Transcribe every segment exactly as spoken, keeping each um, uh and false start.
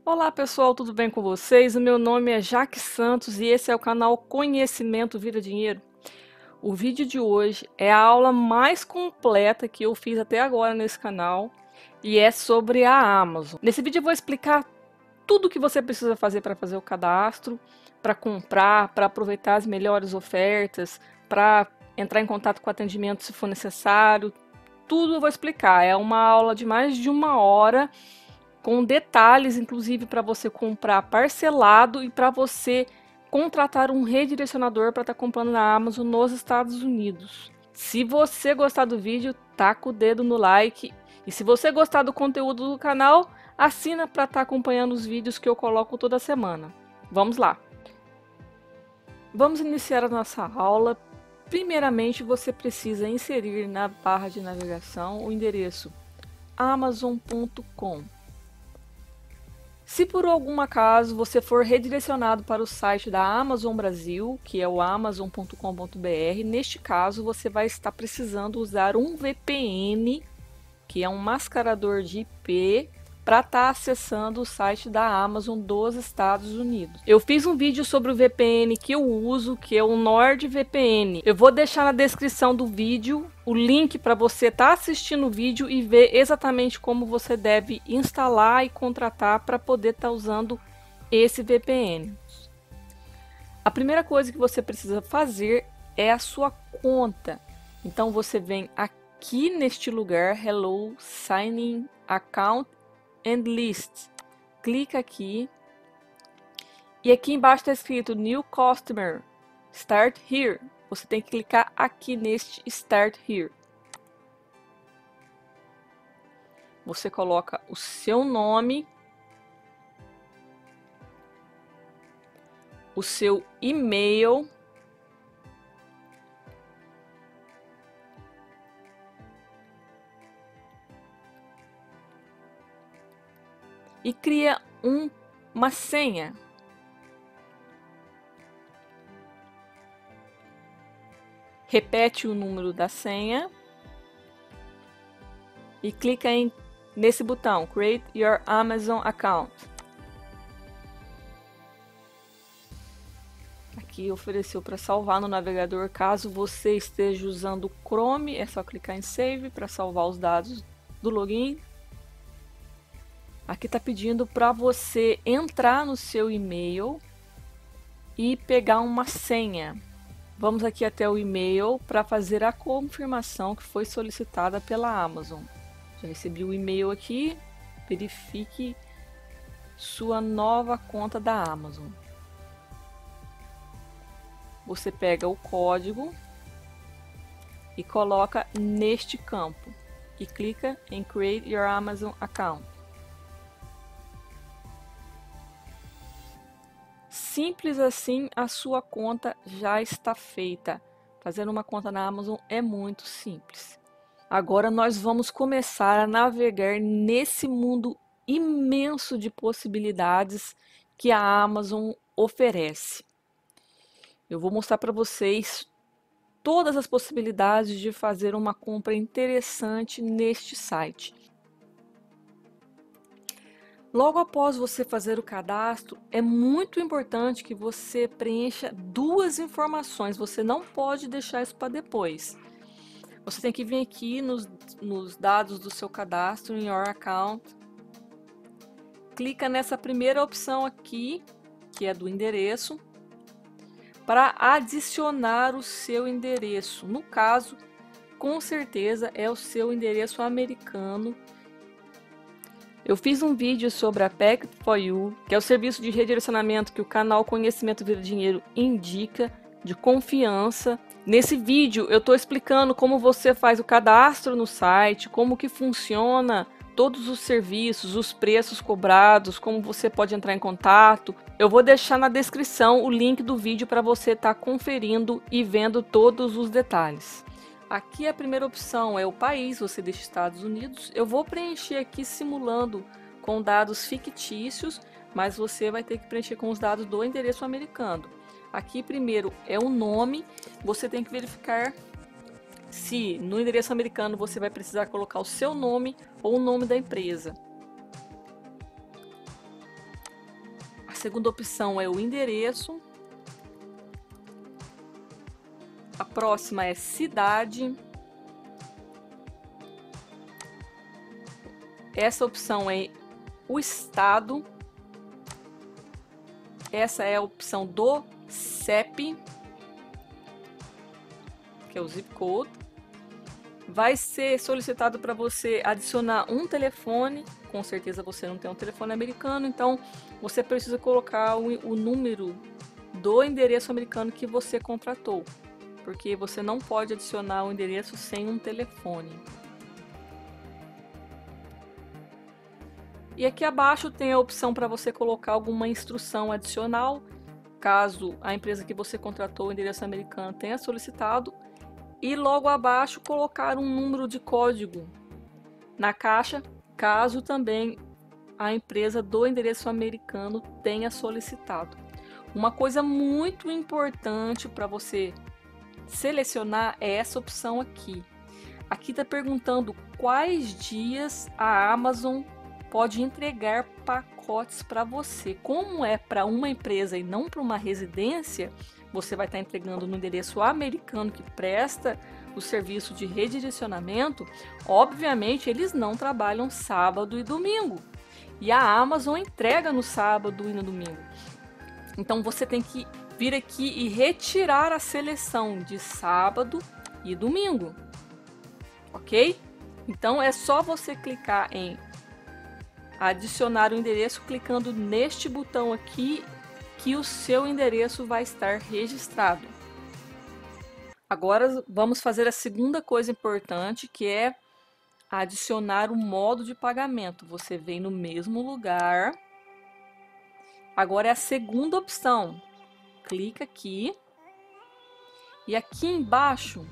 Olá pessoal, tudo bem com vocês? O meu nome é Jaque Santos e esse é o canal Conhecimento Vira Dinheiro. O vídeo de hoje é a aula mais completa que eu fiz até agora nesse canal e é sobre a Amazon. Nesse vídeo eu vou explicar tudo o que você precisa fazer para fazer o cadastro, para comprar, para aproveitar as melhores ofertas, para entrar em contato com o atendimento se for necessário. Tudo eu vou explicar. É uma aula de mais de uma hora com detalhes, inclusive para você comprar parcelado e para você contratar um redirecionador para estar tá comprando na Amazon nos Estados Unidos. Se você gostar do vídeo, taca o dedo no like. E se você gostar do conteúdo do canal, assina para estar tá acompanhando os vídeos que eu coloco toda semana. Vamos lá! Vamos iniciar a nossa aula. Primeiramente, você precisa inserir na barra de navegação o endereço amazon ponto com. Se por algum acaso você for redirecionado para o site da Amazon Brasil, que é o amazon ponto com ponto br, neste caso você vai estar precisando usar um V P N, que é um mascarador de I P, para estar acessando o site da Amazon dos Estados Unidos. Eu fiz um vídeo sobre o V P N que eu uso, que é o NordVPN. Eu vou deixar na descrição do vídeo o link para você estar tá assistindo o vídeo e ver exatamente como você deve instalar e contratar para poder estar tá usando esse V P N. A primeira coisa que você precisa fazer é a sua conta. Então você vem aqui neste lugar, Hello Signing Account and List. Clica aqui. E aqui embaixo está escrito New Customer. Start Here. Você tem que clicar aqui neste Start Here. Você coloca o seu nome, o seu e-mail, e cria um, uma senha. Repete o número da senha e clica em, nesse botão Create Your Amazon Account. Aqui ofereceu para salvar no navegador. Caso você esteja usando o Chrome, é só clicar em Save para salvar os dados do login. Aqui está pedindo para você entrar no seu e-mail e pegar uma senha. Vamos aqui até o e-mail para fazer a confirmação que foi solicitada pela Amazon. Já recebi o e-mail aqui. Verifique sua nova conta da Amazon. Você pega o código e coloca neste campo e clica em Create Your Amazon Account. Simples assim, a sua conta já está feita. Fazer uma conta na Amazon é muito simples. Agora nós vamos começar a navegar nesse mundo imenso de possibilidades que a Amazon oferece. Eu vou mostrar para vocês todas as possibilidades de fazer uma compra interessante neste site. Logo após você fazer o cadastro, é muito importante que você preencha duas informações. Você não pode deixar isso para depois. Você tem que vir aqui nos, nos dados do seu cadastro, em Your Account. Clica nessa primeira opção aqui, que é do endereço, para adicionar o seu endereço. No caso, com certeza é o seu endereço americano. Eu fiz um vídeo sobre a Packet for You, que é o serviço de redirecionamento que o canal Conhecimento Vira Dinheiro indica, de confiança. Nesse vídeo eu estou explicando como você faz o cadastro no site, como que funciona todos os serviços, os preços cobrados, como você pode entrar em contato. Eu vou deixar na descrição o link do vídeo para você estar tá conferindo e vendo todos os detalhes. Aqui a primeira opção é o país, você deixa Estados Unidos. Eu vou preencher aqui simulando com dados fictícios, mas você vai ter que preencher com os dados do endereço americano. Aqui primeiro é o nome, você tem que verificar se no endereço americano você vai precisar colocar o seu nome ou o nome da empresa. segunda opção é o endereço. A próxima é cidade. Essa opção é o estado. Essa é a opção do C E P, que é o zip code. Vai ser solicitado para você adicionar um telefone. Com certeza você não tem um telefone americano, então você precisa colocar o, o número do endereço americano que você contratou, porque você não pode adicionar o endereço sem um telefone. E aqui abaixo tem a opção para você colocar alguma instrução adicional, caso a empresa que você contratou o endereço americano tenha solicitado. E logo abaixo colocar um número de código na caixa, caso também a empresa do endereço americano tenha solicitado. Uma coisa muito importante para você selecionar é essa opção aqui. Aqui está perguntando quais dias a Amazon pode entregar pacotes para você. Como é para uma empresa e não para uma residência, você vai estar entregando no endereço americano que presta o serviço de redirecionamento. Obviamente, eles não trabalham sábado e domingo. E a Amazon entrega no sábado e no domingo. Então, você tem que vir aqui e retirar a seleção de sábado e domingo. Ok? Então, é só você clicar em adicionar o endereço, clicando neste botão aqui, que o seu endereço vai estar registrado. Agora vamos fazer a segunda coisa importante, que é adicionar o modo de pagamento. Você vem no mesmo lugar. Agora é a segunda opção. Clica aqui. E aqui embaixo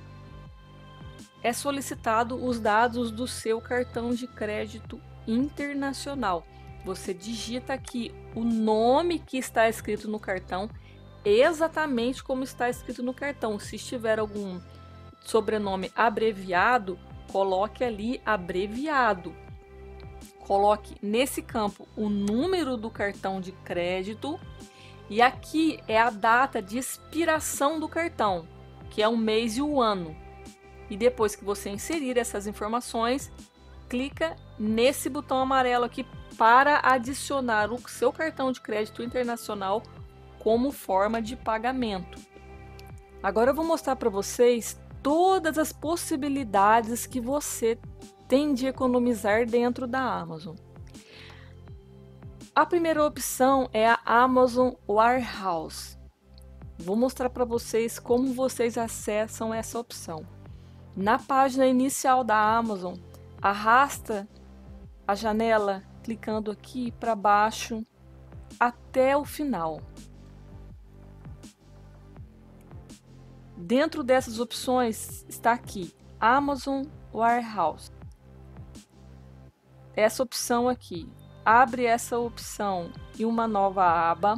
é solicitado os dados do seu cartão de crédito internacional. Você digita aqui o nome que está escrito no cartão, exatamente como está escrito no cartão. Se estiver algum sobrenome abreviado, coloque ali abreviado. Coloque nesse campo o número do cartão de crédito e aqui é a data de expiração do cartão, que é o mês e o ano. E depois que você inserir essas informações, clica nesse botão amarelo aqui para adicionar o seu cartão de crédito internacional como forma de pagamento. Agora eu vou mostrar para vocês todas as possibilidades que você tem de economizar dentro da Amazon. A primeira opção é a Amazon Warehouse. Vou mostrar para vocês como vocês acessam essa opção. Na página inicial da Amazon, arrasta a janela clicando aqui para baixo até o final. Dentro dessas opções está aqui Amazon Warehouse. Essa opção aqui, abre essa opção em uma nova aba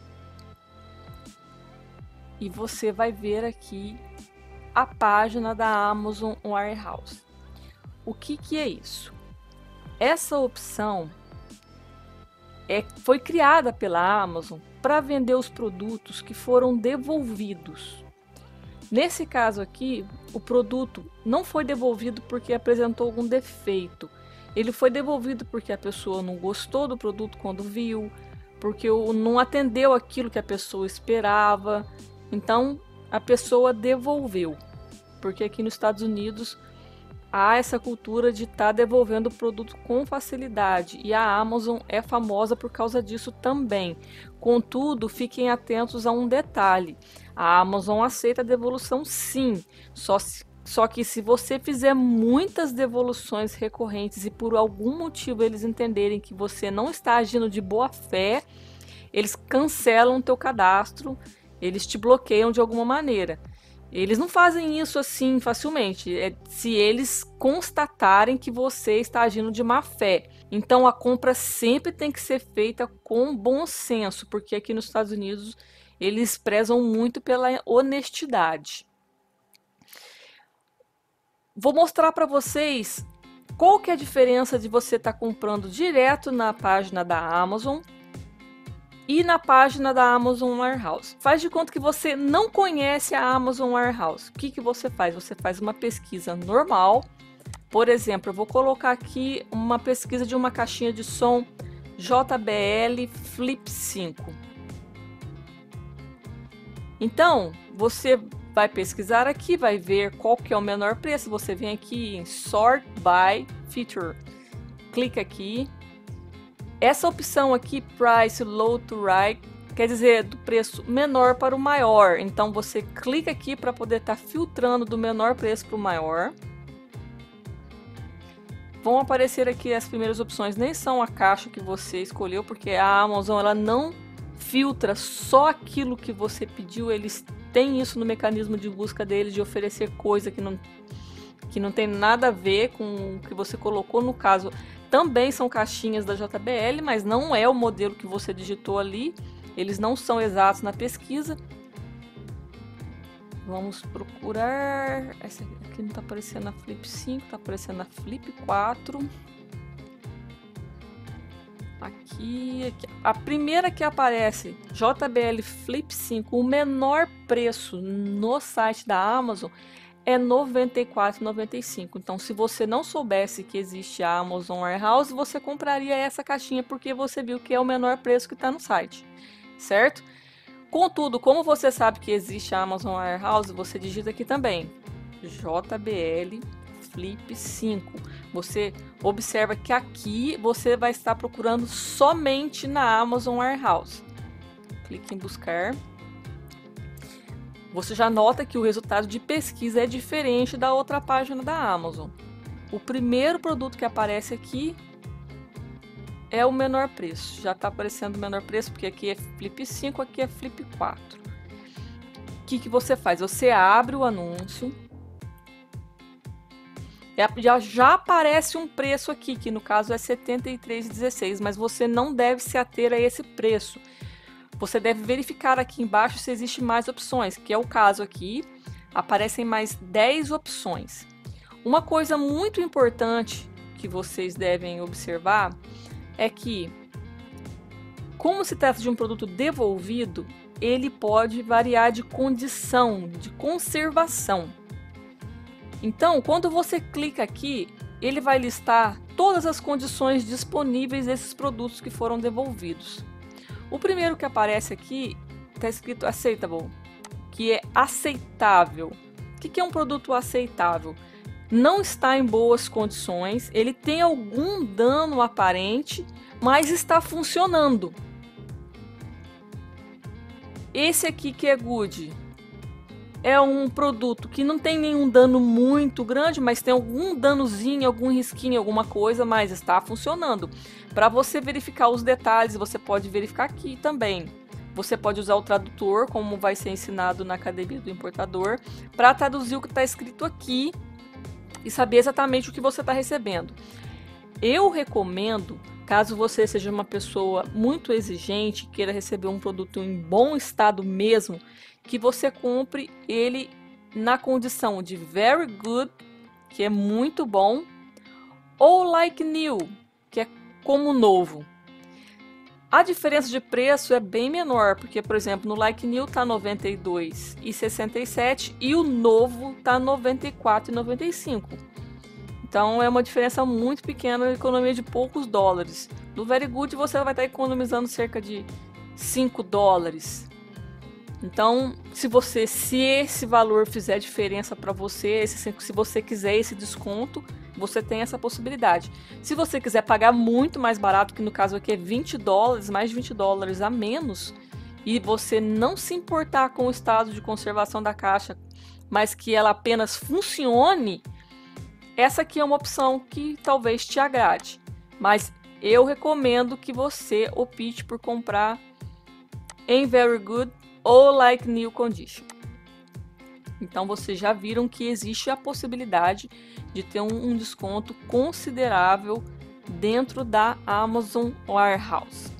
e você vai ver aqui a página da Amazon Warehouse. O que que é isso? Essa opção é, foi criada pela Amazon para vender os produtos que foram devolvidos. Nesse caso aqui, o produto não foi devolvido porque apresentou algum defeito. Ele foi devolvido porque a pessoa não gostou do produto quando viu, porque não atendeu aquilo que a pessoa esperava. Então, a pessoa devolveu. Porque aqui nos Estados Unidos há essa cultura de estar tá devolvendo o produto com facilidade. E a Amazon é famosa por causa disso também. Contudo, fiquem atentos a um detalhe. A Amazon aceita a devolução sim, só, se, só que se você fizer muitas devoluções recorrentes e por algum motivo eles entenderem que você não está agindo de boa fé, eles cancelam o teu cadastro, eles te bloqueiam de alguma maneira. Eles não fazem isso assim facilmente, é se eles constatarem que você está agindo de má fé. Então a compra sempre tem que ser feita com bom senso, porque aqui nos Estados Unidos eles prezam muito pela honestidade. Vou mostrar para vocês qual que é a diferença de você estar comprando direto na página da Amazon e na página da Amazon Warehouse. Faz de conta que você não conhece a Amazon Warehouse. O que, que você faz? Você faz uma pesquisa normal. Por exemplo, eu vou colocar aqui uma pesquisa de uma caixinha de som J B L Flip cinco. Então, você vai pesquisar aqui, vai ver qual que é o menor preço. Você vem aqui em Sort by Feature. Clica aqui. Essa opção aqui, Price Low to Right, quer dizer do preço menor para o maior. Então você clica aqui para poder estar tá filtrando do menor preço para o maior. Vão aparecer aqui as primeiras opções, nem são a caixa que você escolheu, porque a Amazon ela não filtra só aquilo que você pediu. Eles têm isso no mecanismo de busca deles, de oferecer coisa que não, que não tem nada a ver com o que você colocou. No caso, também são caixinhas da J B L, mas não é o modelo que você digitou ali. Eles não são exatos na pesquisa. Vamos procurar... Essa aqui não está aparecendo a Flip cinco, está aparecendo a Flip quatro. Aqui, aqui. A primeira que aparece, J B L Flip cinco, o menor preço no site da Amazon é noventa e quatro reais e noventa e cinco centavos. Então, se você não soubesse que existe a Amazon Warehouse, você compraria essa caixinha porque você viu que é o menor preço que está no site, certo? Contudo, como você sabe que existe a Amazon Warehouse, você digita aqui também J B L Flip cinco. Você observa que aqui você vai estar procurando somente na Amazon Warehouse. Clique em buscar. Você já nota que o resultado de pesquisa é diferente da outra página da Amazon. O primeiro produto que aparece aqui é o menor preço. Já está aparecendo o menor preço, porque aqui é Flip cinco, aqui é Flip quatro. O que, que você faz? Você abre o anúncio. Já, já aparece um preço aqui, que no caso é setenta e três reais e dezesseis centavos, mas você não deve se ater a esse preço. Você deve verificar aqui embaixo se existe mais opções, que é o caso aqui. Aparecem mais dez opções. Uma coisa muito importante que vocês devem observar é que, como se trata de um produto devolvido, ele pode variar de condição, de conservação. Então, quando você clica aqui, ele vai listar todas as condições disponíveis desses produtos que foram devolvidos. O primeiro que aparece aqui está escrito acceptable, que é aceitável. O que é um produto aceitável? Não está em boas condições, ele tem algum dano aparente, mas está funcionando. Esse aqui que é good é um produto que não tem nenhum dano muito grande, mas tem algum danozinho, algum risquinho, alguma coisa, mas está funcionando. Para você verificar os detalhes, você pode verificar aqui também. Você pode usar o tradutor, como vai ser ensinado na Academia do Importador, para traduzir o que está escrito aqui e saber exatamente o que você está recebendo. Eu recomendo, caso você seja uma pessoa muito exigente, queira receber um produto em bom estado mesmo, que você compre ele na condição de very good, que é muito bom, ou like new, que é como novo. A diferença de preço é bem menor, porque, por exemplo, no like new tá noventa e dois reais e sessenta e sete centavos e o novo tá noventa e quatro reais e noventa e cinco centavos. Então é uma diferença muito pequena, economia de poucos dólares. No very good você vai estar economizando cerca de cinco dólares. Então, se você, se esse valor fizer diferença para você, se, se você quiser esse desconto, você tem essa possibilidade. Se você quiser pagar muito mais barato, que no caso aqui é vinte dólares, mais de vinte dólares a menos, e você não se importar com o estado de conservação da caixa, mas que ela apenas funcione, essa aqui é uma opção que talvez te agrade. Mas eu recomendo que você opte por comprar em very good ou like new condition. Então vocês já viram que existe a possibilidade de ter um, um desconto considerável dentro da Amazon Warehouse.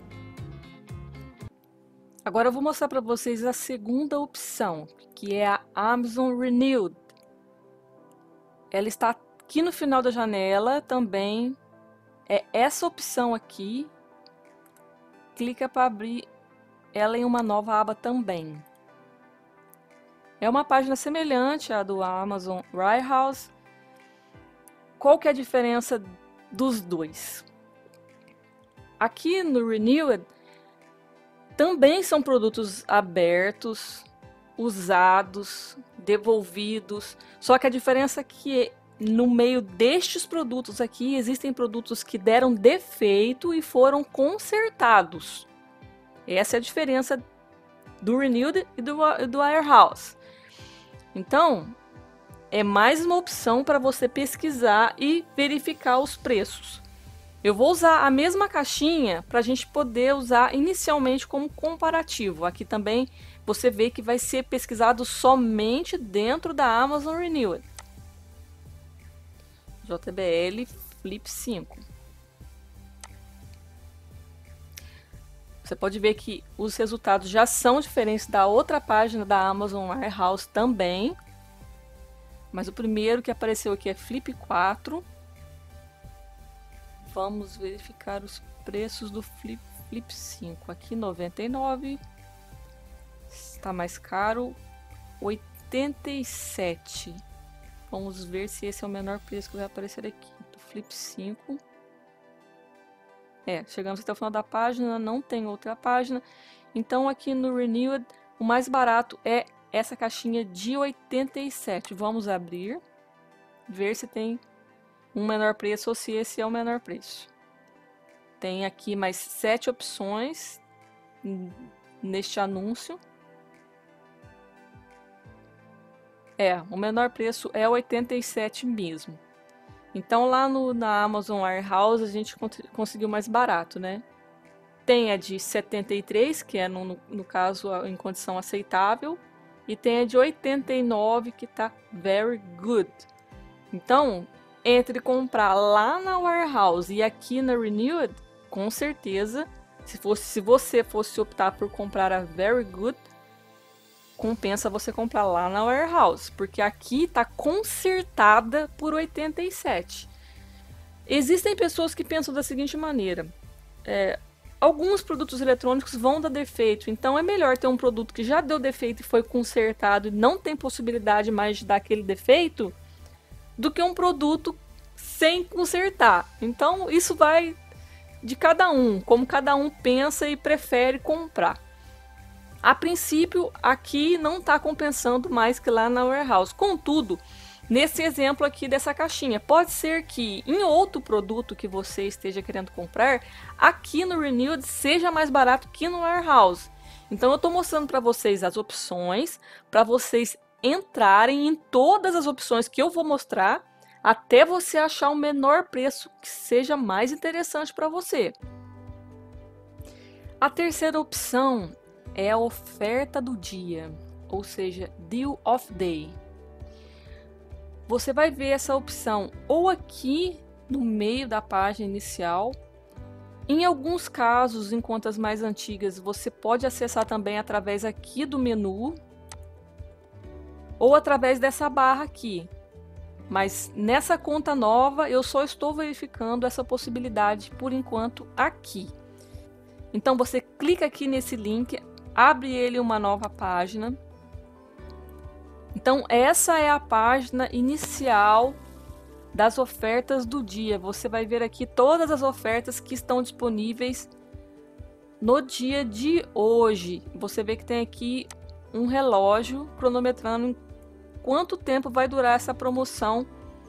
Agora eu vou mostrar para vocês a segunda opção, que é a Amazon Renewed. Ela está aqui no final da janela também. É essa opção aqui. Clica para abrir ela em uma nova aba também. É uma página semelhante à do Amazon Warehouse. Qual que é a diferença dos dois? Aqui no Renewed também são produtos abertos, usados, devolvidos, só que a diferença é que no meio destes produtos aqui existem produtos que deram defeito e foram consertados. Essa é a diferença do Renewed e do, do Warehouse. Então, é mais uma opção para você pesquisar e verificar os preços. Eu vou usar a mesma caixinha para a gente poder usar inicialmente como comparativo. Aqui também você vê que vai ser pesquisado somente dentro da Amazon Renewed. J B L Flip cinco. Você pode ver que os resultados já são diferentes da outra página da Amazon Warehouse também. Mas o primeiro que apareceu aqui é Flip quatro. Vamos verificar os preços do Flip, Flip cinco. Aqui noventa e nove. Está mais caro. oitenta e sete. Vamos ver se esse é o menor preço que vai aparecer aqui. Do Flip cinco. É, chegamos até o final da página, não tem outra página. Então aqui no Renewed, o mais barato é essa caixinha de oitenta e sete. Vamos abrir, ver se tem um menor preço ou se esse é o menor preço. Tem aqui mais sete opções neste anúncio. É, o menor preço é oitenta e sete mesmo. Então lá no, na Amazon Warehouse a gente conseguiu mais barato, né? Tem a de setenta e três, que é no, no, no caso em condição aceitável, e tem a de oitenta e nove, que tá very good. Então, entre comprar lá na Warehouse e aqui na Renewed, com certeza, se, fosse, se você fosse optar por comprar a very good, compensa você comprar lá na Warehouse, porque aqui tá consertada por oitenta e sete. Existem pessoas que pensam da seguinte maneira: é, alguns produtos eletrônicos vão dar defeito, então é melhor ter um produto que já deu defeito e foi consertado e não tem possibilidade mais de dar aquele defeito, do que um produto sem consertar. Então isso vai de cada um, como cada um pensa e prefere comprar. A princípio, aqui não está compensando mais que lá na Warehouse. Contudo, nesse exemplo aqui dessa caixinha, pode ser que em outro produto que você esteja querendo comprar, aqui no Renewed seja mais barato que no Warehouse. Então eu estou mostrando para vocês as opções, para vocês entrarem em todas as opções que eu vou mostrar, até você achar o menor preço que seja mais interessante para você. A terceira opção é a oferta do dia, ou seja, Deal of Day. Você vai ver essa opção ou aqui no meio da página inicial. Em alguns casos, em contas mais antigas, você pode acessar também através aqui do menu ou através dessa barra aqui. Mas nessa conta nova, eu só estou verificando essa possibilidade por enquanto aqui. Então você clica aqui nesse link, abre ele uma nova página. Então essa é a página inicial das ofertas do dia. Você vai ver aqui todas as ofertas que estão disponíveis no dia de hoje. Você vê que tem aqui um relógio cronometrando quanto tempo vai durar essa promoção.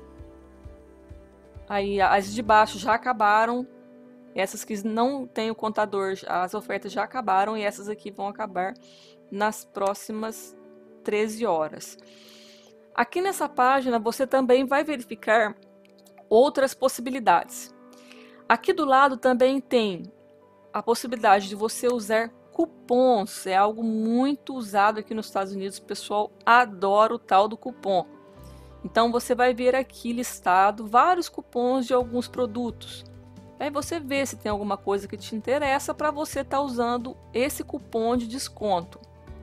Aí as de baixo já acabaram. Essas que não tem o contador, as ofertas já acabaram, e essas aqui vão acabar nas próximas treze horas. Aqui nessa página você também vai verificar outras possibilidades. Aqui do lado também tem a possibilidade de você usar cupons. É algo muito usado aqui nos Estados Unidos, o pessoal adora o tal do cupom. Então você vai ver aqui listado vários cupons de alguns produtos. Aí você vê se tem alguma coisa que te interessa para você estar tá usando esse cupom de desconto.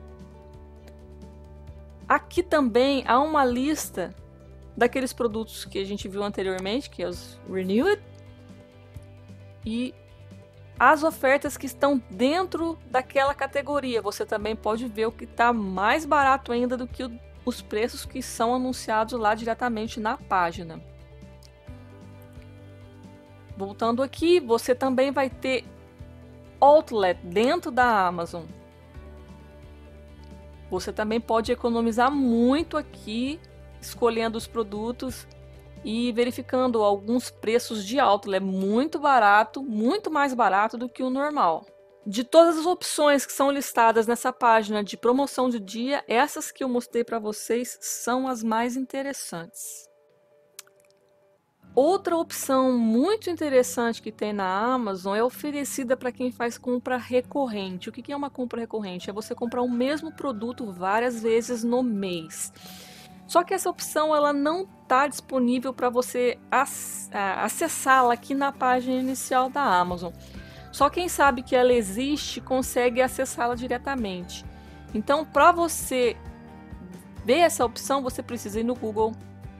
Aqui também há uma lista daqueles produtos que a gente viu anteriormente, que é os Renewed. E as ofertas que estão dentro daquela categoria. Você também pode ver o que está mais barato ainda do que o, os preços que são anunciados lá diretamente na página. Voltando aqui, você também vai ter Outlet dentro da Amazon. Você também pode economizar muito aqui, escolhendo os produtos e verificando alguns preços de Outlet. É muito barato, muito mais barato do que o normal. De todas as opções que são listadas nessa página de promoção de dia, essas que eu mostrei para vocês são as mais interessantes. Outra opção muito interessante que tem na Amazon é oferecida para quem faz compra recorrente. O que é uma compra recorrente? É você comprar o mesmo produto várias vezes no mês. Só que essa opção ela não está disponível para você acessá-la aqui na página inicial da Amazon. Só quem sabe que ela existe consegue acessá-la diretamente. Então, para você ver essa opção, você precisa ir no Google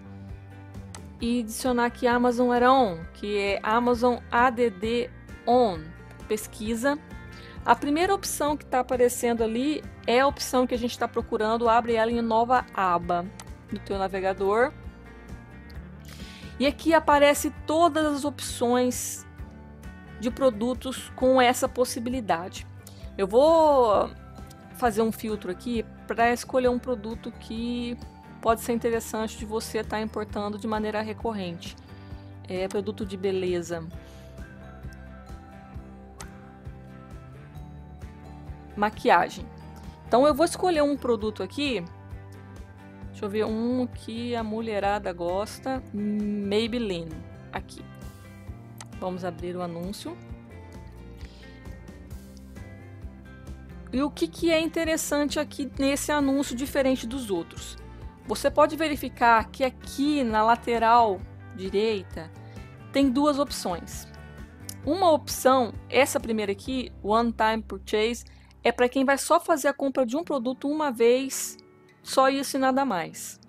e adicionar aqui Amazon Add-on, que é Amazon A D D On. Pesquisa. A primeira opção que está aparecendo ali é a opção que a gente está procurando. Abre ela em nova aba no teu navegador. E aqui aparece todas as opções de produtos com essa possibilidade. Eu vou fazer um filtro aqui para escolher um produto que pode ser interessante de você estar importando de maneira recorrente. É produto de beleza. Maquiagem. Então eu vou escolher um produto aqui. Deixa eu ver um que a mulherada gosta. Maybelline. Aqui. Vamos abrir o anúncio. E o que, que é interessante aqui nesse anúncio diferente dos outros? Você pode verificar que aqui na lateral direita tem duas opções. Uma opção, essa primeira aqui, One Time Purchase, é para quem vai só fazer a compra de um produto uma vez, só isso e nada mais.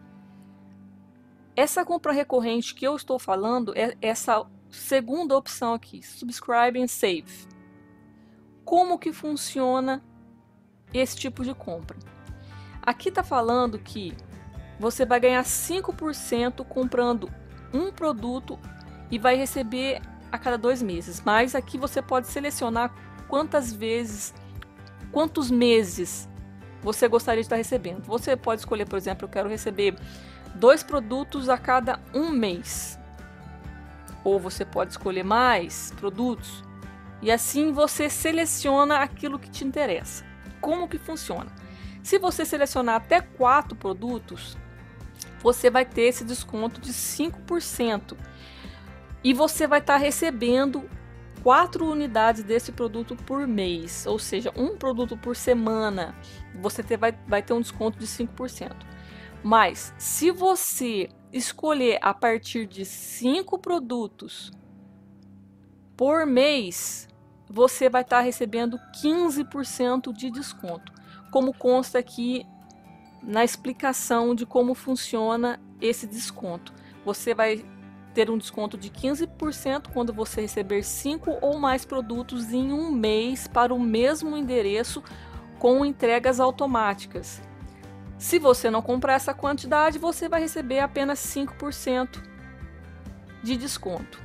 Essa compra recorrente que eu estou falando é essa segunda opção aqui, Subscribe and Save. Como que funciona esse tipo de compra? Aqui está falando que você vai ganhar cinco por cento comprando um produto e vai receber a cada dois meses. Mas aqui você pode selecionar quantas vezes, quantos meses você gostaria de estar recebendo. Você pode escolher, por exemplo, eu quero receber dois produtos a cada um mês. Ou você pode escolher mais produtos. E assim você seleciona aquilo que te interessa. Como que funciona? Se você selecionar até quatro produtos, você vai ter esse desconto de cinco por cento. E você vai estar recebendo quatro unidades desse produto por mês. Ou seja, um produto por semana. Você ter, vai, vai ter um desconto de cinco por cento. Mas, se você escolher a partir de cinco produtos por mês, você vai estar recebendo quinze por cento de desconto. Como consta aqui na explicação de como funciona esse desconto. Você vai ter um desconto de quinze por cento quando você receber cinco ou mais produtos em um mês para o mesmo endereço com entregas automáticas. Se você não comprar essa quantidade, você vai receber apenas cinco por cento de desconto.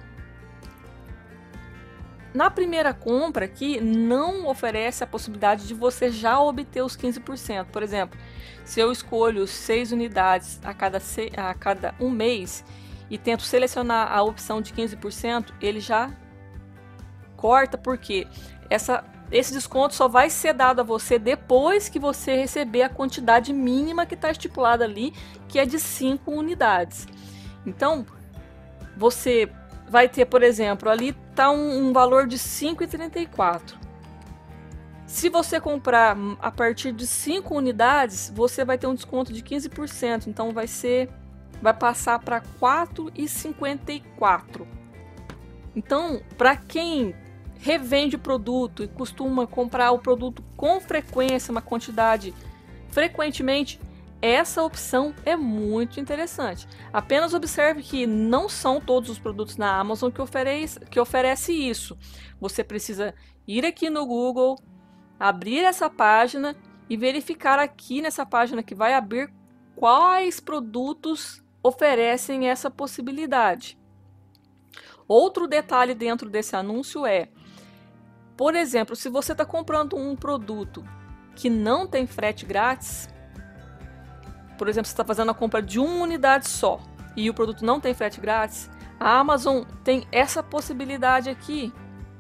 Na primeira compra aqui, não oferece a possibilidade de você já obter os quinze por cento. Por exemplo, se eu escolho seis unidades a cada, seis, a cada um mês e tento selecionar a opção de quinze por cento, ele já corta, porque essa, esse desconto só vai ser dado a você depois que você receber a quantidade mínima que está estipulada ali, que é de cinco unidades. Então, você vai ter, por exemplo, ali está um, um valor de cinco reais e trinta e quatro centavos. Se você comprar a partir de cinco unidades, você vai ter um desconto de quinze por cento. Então vai ser, vai passar para quatro reais e cinquenta e quatro centavos. Então, para quem revende o produto e costuma comprar o produto com frequência, uma quantidade frequentemente, essa opção é muito interessante. Apenas observe que não são todos os produtos na Amazon que oferece, que oferece isso. Você precisa ir aqui no Google, abrir essa página e verificar aqui nessa página que vai abrir quais produtos oferecem essa possibilidade. Outro detalhe dentro desse anúncio é, por exemplo, se você está comprando um produto que não tem frete grátis, por exemplo, você está fazendo a compra de uma unidade só e o produto não tem frete grátis, a Amazon tem essa possibilidade aqui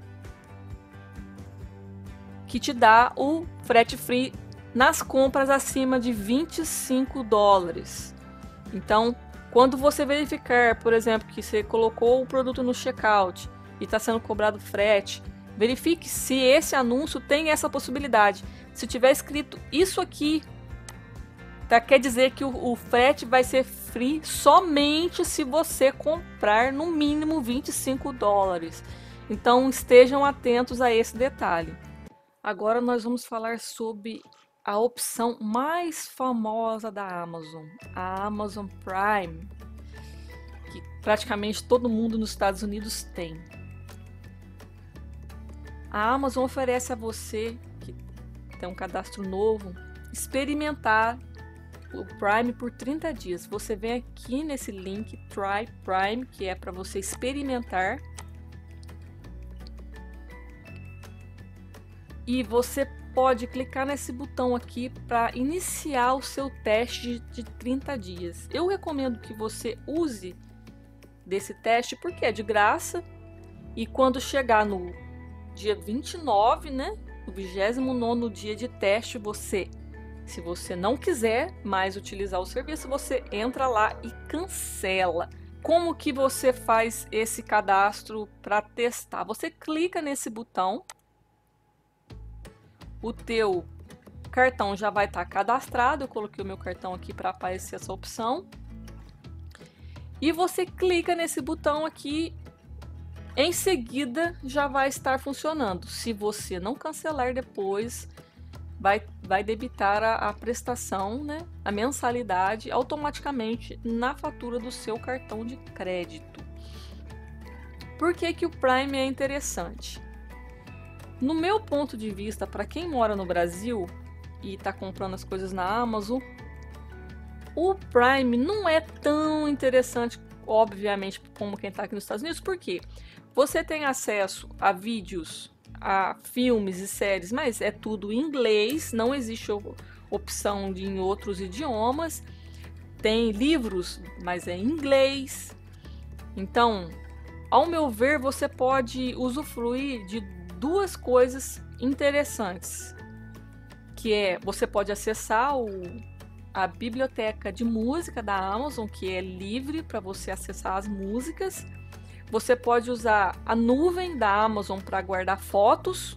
que te dá o frete free nas compras acima de vinte e cinco dólares. Então, quando você verificar, por exemplo, que você colocou o produto no checkout e está sendo cobrado frete, verifique se esse anúncio tem essa possibilidade. Se tiver escrito isso aqui, tá, quer dizer que o, o frete vai ser free somente se você comprar no mínimo vinte e cinco dólares. Então estejam atentos a esse detalhe. Agora nós vamos falar sobre a opção mais famosa da Amazon, a Amazon Prime, que praticamente todo mundo nos Estados Unidos tem. A Amazon oferece a você, que tem um cadastro novo, experimentar o Prime por trinta dias. Você vem aqui nesse link Try Prime, que é para você experimentar. E você pode clicar nesse botão aqui para iniciar o seu teste de trinta dias. Eu recomendo que você use desse teste porque é de graça. E quando chegar no dia vinte e nove, né, o vigésimo nono dia de teste, você, se você não quiser mais utilizar o serviço, você entra lá e cancela. Como que você faz esse cadastro para testar? Você clica nesse botão, o teu cartão já vai estar cadastrado. Eu coloquei o meu cartão aqui para aparecer essa opção. E você clica nesse botão aqui. Em seguida já vai estar funcionando. Se você não cancelar depois, vai, vai debitar a, a prestação, né, a mensalidade automaticamente na fatura do seu cartão de crédito. Por que que o Prime é interessante? No meu ponto de vista, para quem mora no Brasil e está comprando as coisas na Amazon, o Prime não é tão interessante, obviamente, como quem está aqui nos Estados Unidos. Por quê? Você tem acesso a vídeos, a filmes e séries, mas é tudo em inglês, não existe opção de em outros idiomas. Tem livros, mas é em inglês. Então, ao meu ver, você pode usufruir de duas coisas interessantes, que é, você pode acessar o, a biblioteca de música da Amazon, que é livre para você acessar as músicas. Você pode usar a nuvem da Amazon para guardar fotos.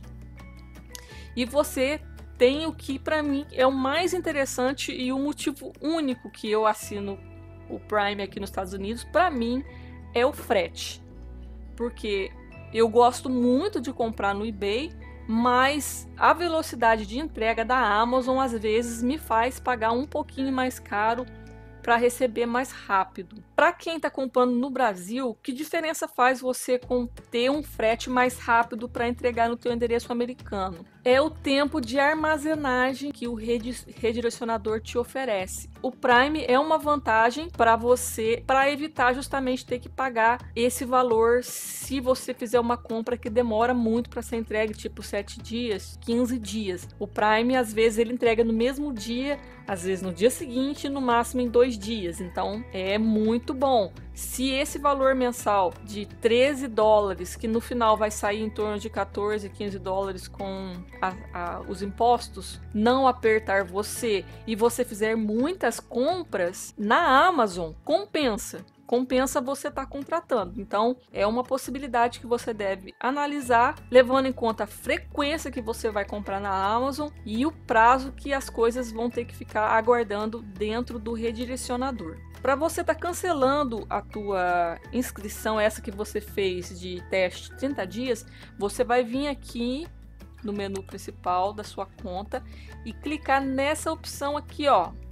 E você tem o que para mim é o mais interessante e o motivo único que eu assino o Prime aqui nos Estados Unidos, para mim, é o frete. Porque eu gosto muito de comprar no eBay, mas a velocidade de entrega da Amazon às vezes me faz pagar um pouquinho mais caro para receber mais rápido. Para quem está comprando no Brasil, que diferença faz você com ter um frete mais rápido para entregar no teu endereço americano? É o tempo de armazenagem que o redirecionador te oferece. O Prime é uma vantagem para você, para evitar justamente ter que pagar esse valor se você fizer uma compra que demora muito para ser entregue, tipo sete dias, quinze dias. O Prime, às vezes, ele entrega no mesmo dia, às vezes no dia seguinte, no máximo em dois dias. Então, é muito bom. Se esse valor mensal de treze dólares, que no final vai sair em torno de quatorze, quinze dólares com a, a, os impostos, não apertar você e você fizer muitas compras na Amazon, compensa. Compensa você estar contratando. Então, é uma possibilidade que você deve analisar, levando em conta a frequência que você vai comprar na Amazon e o prazo que as coisas vão ter que ficar aguardando dentro do redirecionador. Para você estar cancelando a tua inscrição, essa que você fez de teste trinta dias, você vai vir aqui no menu principal da sua conta e clicar nessa opção aqui, ó,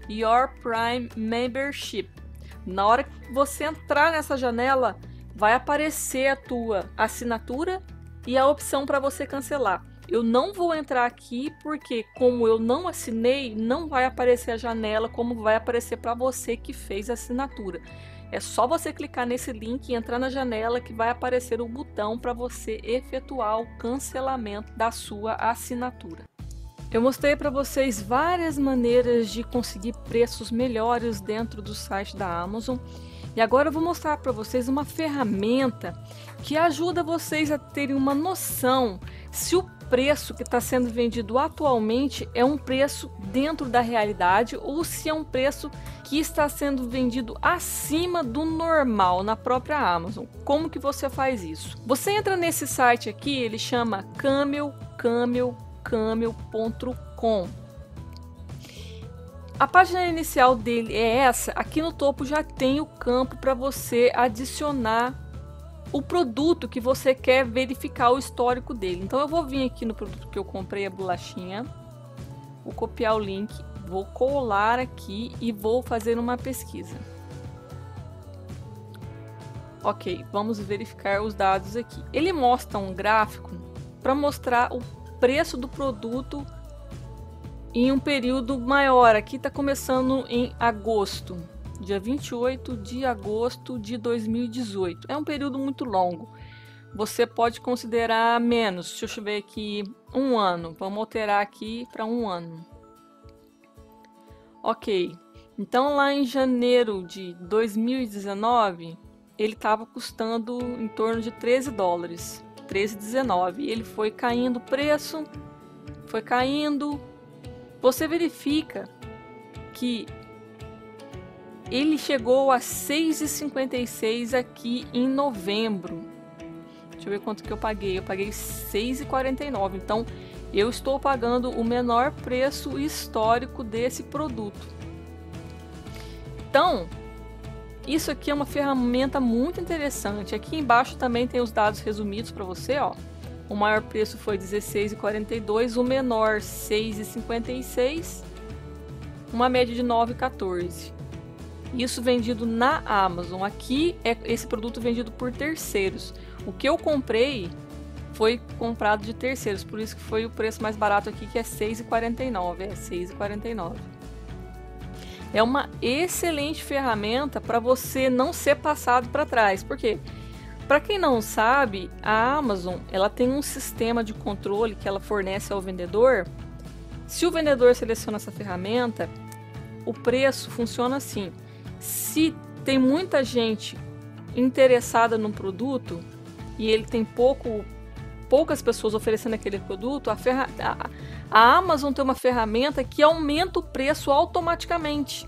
Your Prime Membership. Na hora que você entrar nessa janela, vai aparecer a tua assinatura e a opção para você cancelar. Eu não vou entrar aqui porque, como eu não assinei, não vai aparecer a janela como vai aparecer para você que fez a assinatura. É só você clicar nesse link e entrar na janela que vai aparecer o botão para você efetuar o cancelamento da sua assinatura. Eu mostrei para vocês várias maneiras de conseguir preços melhores dentro do site da Amazon. E agora eu vou mostrar para vocês uma ferramenta que ajuda vocês a terem uma noção se o preço que está sendo vendido atualmente é um preço dentro da realidade ou se é um preço que está sendo vendido acima do normal na própria Amazon. Como que você faz isso? Você entra nesse site aqui, ele chama camel camel camel ponto com. A página inicial dele é essa. Aqui no topo já tem o campo para você adicionar o produto que você quer verificar o histórico dele. Então eu vou vir aqui no produto que eu comprei, a bolachinha, vou copiar o link, vou colar aqui e vou fazer uma pesquisa. Ok, vamos verificar os dados aqui. Ele mostra um gráfico para mostrar o preço do produto em um período maior. Aqui está começando em agosto, dia vinte e oito de agosto de dois mil e dezoito. É um período muito longo. Você pode considerar menos. Deixa eu ver aqui, um ano. Vamos alterar aqui para um ano. Ok. Então lá em janeiro de dois mil e dezenove, ele estava custando em torno de treze dólares. treze, dezenove. Ele foi caindo o preço, foi caindo. Você verifica que ele chegou a seis reais e cinquenta e seis centavos aqui em novembro. Deixa eu ver quanto que eu paguei. Eu paguei seis reais e quarenta e nove centavos. Então, eu estou pagando o menor preço histórico desse produto. Então, isso aqui é uma ferramenta muito interessante. Aqui embaixo também tem os dados resumidos para você, ó. O maior preço foi dezesseis reais e quarenta e dois centavos, o menor seis reais e cinquenta e seis centavos, uma média de nove reais e quatorze centavos. Isso vendido na Amazon. Aqui é esse produto vendido por terceiros. O que eu comprei foi comprado de terceiros, por isso que foi o preço mais barato aqui, que é seis reais e quarenta e nove centavos. É seis reais e quarenta e nove centavos. É uma excelente ferramenta para você não ser passado para trás. Por quê? Para quem não sabe, a Amazon ela tem um sistema de controle que ela fornece ao vendedor. Se o vendedor seleciona essa ferramenta, o preço funciona assim. Se tem muita gente interessada no produto e ele tem pouco, poucas pessoas oferecendo aquele produto, a, ferra, a, a Amazon tem uma ferramenta que aumenta o preço automaticamente.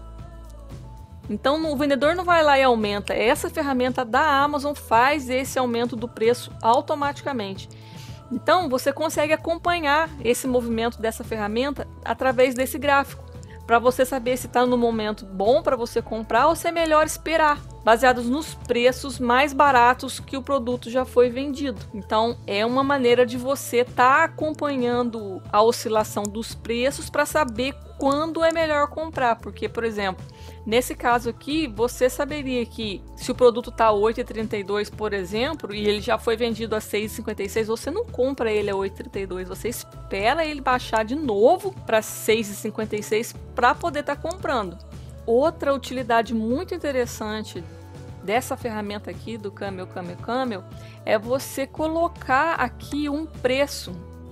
Então o vendedor não vai lá e aumenta. Essa ferramenta da Amazon faz esse aumento do preço automaticamente. Então você consegue acompanhar esse movimento dessa ferramenta através desse gráfico, para você saber se está no momento bom para você comprar ou se é melhor esperar, baseados nos preços mais baratos que o produto já foi vendido. Então é uma maneira de você estar tá acompanhando a oscilação dos preços para saber quando é melhor comprar, porque, por exemplo, nesse caso aqui, você saberia que se o produto está oito reais e trinta e dois centavos, por exemplo, e ele já foi vendido a seis reais e cinquenta e seis centavos, você não compra ele a oito reais e trinta e dois centavos, você espera ele baixar de novo para seis reais e cinquenta e seis centavos para poder estar tá comprando. Outra utilidade muito interessante dessa ferramenta aqui do Camel Camel Camel é você colocar aqui um preço.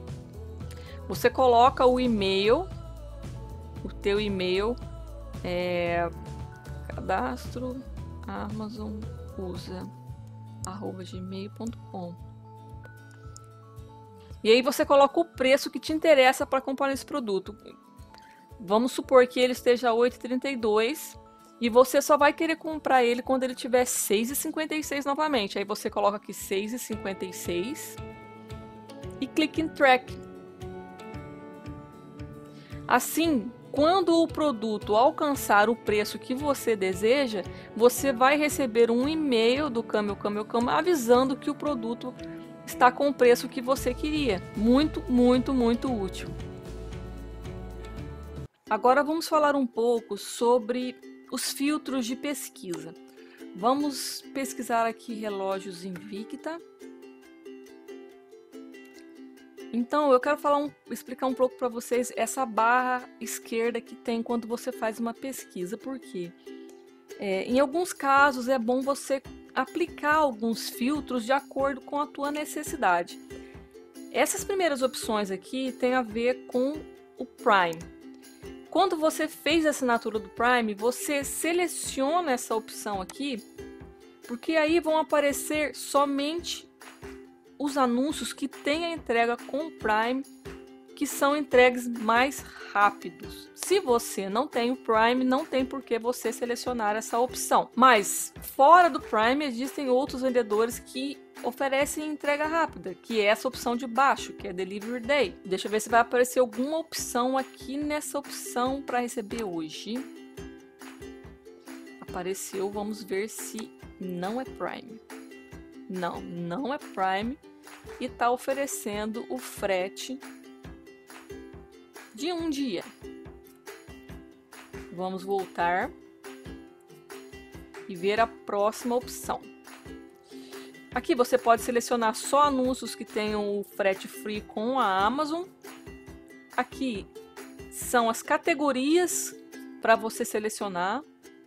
Você coloca o e-mail, o teu e-mail, é cadastro Amazon usa arroba gmail ponto com, e aí você coloca o preço que te interessa para comprar esse produto. Vamos supor que ele esteja a oito reais e trinta e dois centavos e você só vai querer comprar ele quando ele tiver seis reais e cinquenta e seis centavos novamente. Aí você coloca aqui seis reais e cinquenta e seis centavos e clica em track. Assim, quando o produto alcançar o preço que você deseja, você vai receber um e-mail do Camel Camel Camel avisando que o produto está com o preço que você queria. Muito, muito, muito útil. Agora vamos falar um pouco sobre os filtros de pesquisa. Vamos pesquisar aqui relógios Invicta. Então eu quero falar um, explicar um pouco para vocês essa barra esquerda que tem quando você faz uma pesquisa. Por quê? É, em alguns casos é bom você aplicar alguns filtros de acordo com a tua necessidade. Essas primeiras opções aqui têm a ver com o Prime. Quando você fez a assinatura do Prime, você seleciona essa opção aqui, porque aí vão aparecer somente os anúncios que têm a entrega com o Prime, que são entregues mais rápidos. Se você não tem o Prime, não tem por que você selecionar essa opção. Mas fora do Prime existem outros vendedores que oferecem entrega rápida, que é essa opção de baixo, que é Delivery Day. Deixa eu ver se vai aparecer alguma opção aqui nessa opção para receber hoje. Apareceu, vamos ver se não é Prime. Não, não é Prime e está oferecendo o frete de um dia. Vamos voltar e ver a próxima opção. Aqui você pode selecionar só anúncios que tenham o frete free com a Amazon. Aqui são as categorias para você selecionar.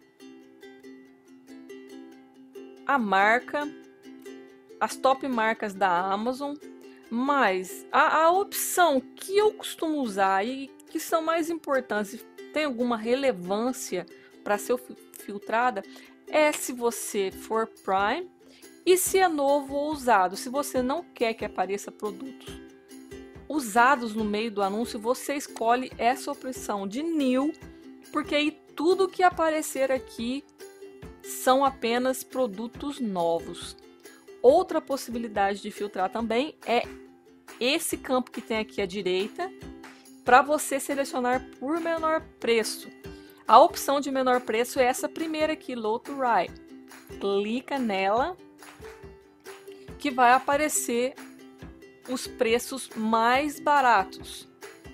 A marca, as top marcas da Amazon, mas a, a opção que eu costumo usar e que são mais importantes e tem alguma relevância para ser filtrada é se você for Prime e se é novo ou usado. Se você não quer que apareça produtos usados no meio do anúncio, você escolhe essa opção de New, porque aí tudo que aparecer aqui são apenas produtos novos. Outra possibilidade de filtrar também é esse campo que tem aqui à direita, para você selecionar por menor preço. A opção de menor preço é essa primeira aqui, Low to High. Clica nela, que vai aparecer os preços mais baratos.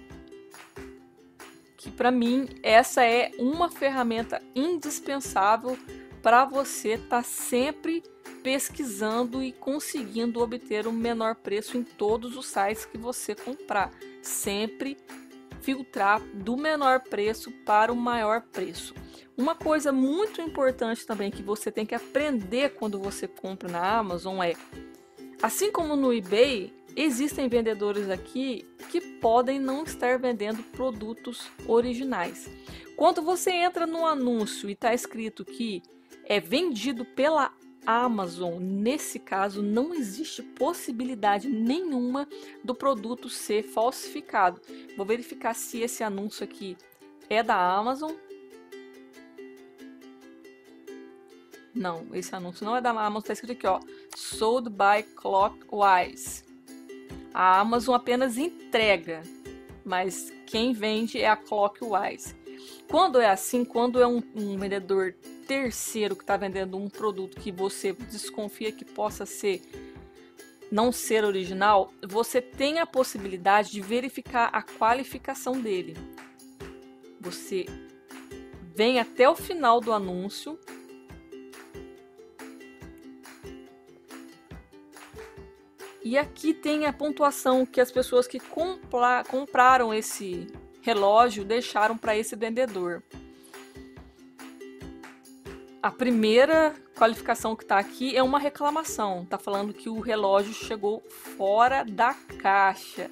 Que para mim essa é uma ferramenta indispensável para você estar sempre pesquisando e conseguindo obter o menor preço em todos os sites que você comprar. Sempre filtrar do menor preço para o maior preço. Uma coisa muito importante também que você tem que aprender quando você compra na Amazon é, assim como no eBay, existem vendedores aqui que podem não estar vendendo produtos originais. Quando você entra no anúncio e está escrito que é vendido pela Amazon, nesse caso não existe possibilidade nenhuma do produto ser falsificado. Vou verificar se esse anúncio aqui é da Amazon. Não, esse anúncio não é da Amazon, está escrito aqui, ó, sold by Clockwise. A Amazon apenas entrega, mas quem vende é a Clockwise. Quando é assim, quando é um, um vendedor terceiro que está vendendo um produto que você desconfia que possa ser não ser original, você tem a possibilidade de verificar a qualificação dele. Você vem até o final do anúncio e aqui tem a pontuação que as pessoas que compra, compraram esse relógio deixaram para esse vendedor. A primeira qualificação que está aqui é uma reclamação. Está falando que o relógio chegou fora da caixa.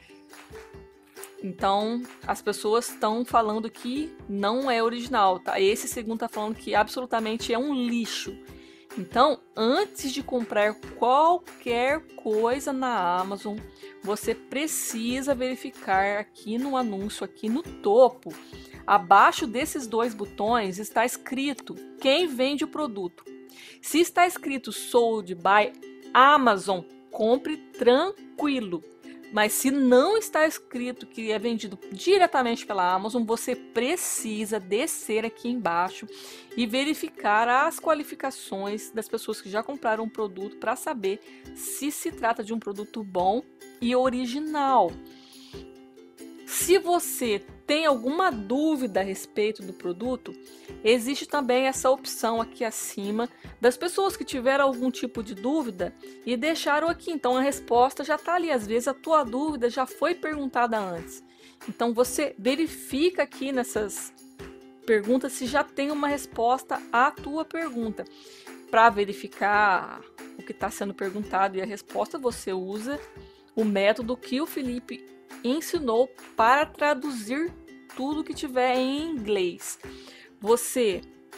Então, as pessoas estão falando que não é original, tá? Esse segundo está falando que absolutamente é um lixo. Então, antes de comprar qualquer coisa na Amazon, você precisa verificar aqui no anúncio, aqui no topo, abaixo desses dois botões está escrito quem vende o produto. Se está escrito Sold by Amazon, compre tranquilo. Mas se não está escrito que é vendido diretamente pela Amazon, você precisa descer aqui embaixo e verificar as qualificações das pessoas que já compraram o produto para saber se se trata de um produto bom e original. Se você tem alguma dúvida a respeito do produto, existe também essa opção aqui acima das pessoas que tiveram algum tipo de dúvida e deixaram aqui. Então a resposta já está ali. Às vezes a tua dúvida já foi perguntada antes. Então você verifica aqui nessas perguntas se já tem uma resposta à tua pergunta. Para verificar o que está sendo perguntado e a resposta, você usa o método que o Felipe ensinou para traduzir tudo que tiver em inglês. Você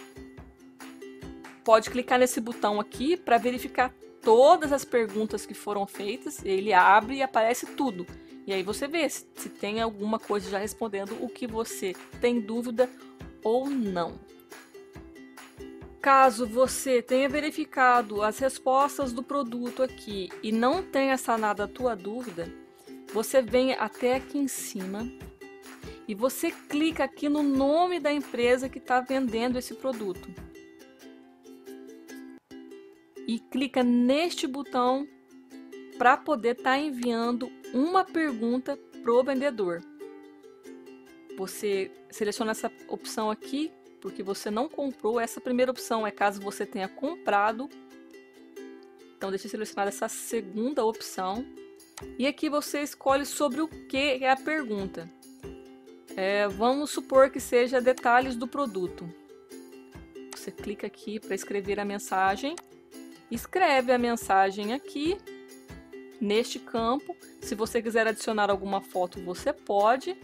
pode clicar nesse botão aqui para verificar todas as perguntas que foram feitas. Ele abre e aparece tudo. E aí você vê se, se tem alguma coisa já respondendo o que você tem dúvida ou não. Caso você tenha verificado as respostas do produto aqui e não tenha sanado a tua dúvida, você vem até aqui em cima e você clica aqui no nome da empresa que está vendendo esse produto. E clica neste botão para poder estar tá enviando uma pergunta para o vendedor. Você seleciona essa opção aqui, porque você não comprou. Essa primeira opção é caso você tenha comprado. Então deixa eu selecionar essa segunda opção. E aqui você escolhe sobre o que é a pergunta. É, vamos supor que seja detalhes do produto. Você clica aqui para escrever a mensagem. Escreve a mensagem aqui, neste campo. Se você quiser adicionar alguma foto, você pode.